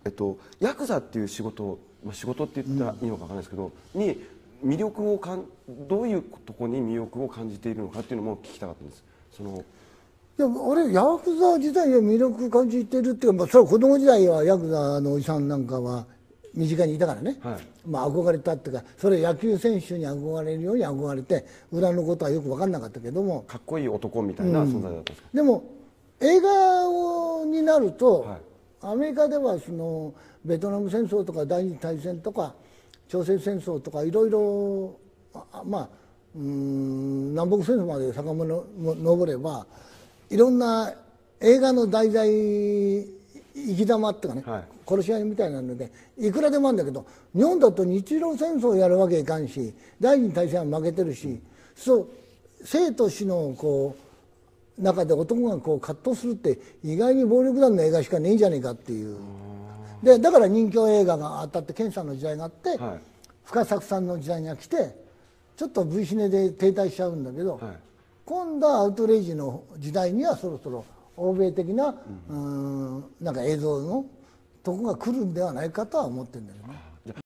ヤクザっていう仕事、仕事って言ったらいいのかわからないですけど、に魅力をどういうところに魅力を感じているのかっていうのも聞きたかったんです。 でも俺ヤクザ時代は魅力感じてるっていうか、それは子供時代はヤクザのおじさんなんかは身近にいたからね、 はい、 憧れたっていうか、それ野球選手に憧れるように憧れて、裏のことはよく分かんなかったけども、 かっこいい男みたいな存在だったんですか。 でも映画になると、 はい、 アメリカではベトナム戦争とか第二次大戦とか朝鮮戦争とかいろいろ、南北戦争まで遡ればいろんな映画の題材、生き様っていうかね、 はい、 殺し合いみたいなのでいくらでもあるんだけど、日本だと日露戦争をやるわけいかんし、第二次大戦は負けてるし、そう生と死の中で男が葛藤するって意外に暴力団の映画しかねえんじゃねえかっていう。でだから人気映画が当たって健さんの時代があって、はい、深作さんの時代が来てちょっと V シネで停滞しちゃうんだけど、はい、今度はアウトレイジの時代にはそろそろ欧米的な、なんか映像のとこが来るんではないかとは思ってるんだよね。